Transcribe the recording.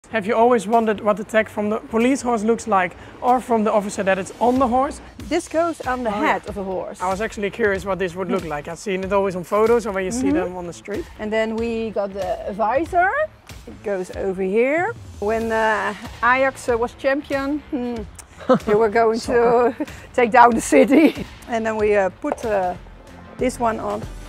Have you always wondered what the tag from the police horse looks like, or from the officer that it's on the horse? This goes on the head of a horse. I was actually curious what this would look like. I've seen it always on photos or when you see them on the street. And then we got the visor. It goes over here. When Ajax was champion, they were going to take down the city. And then we put this one on.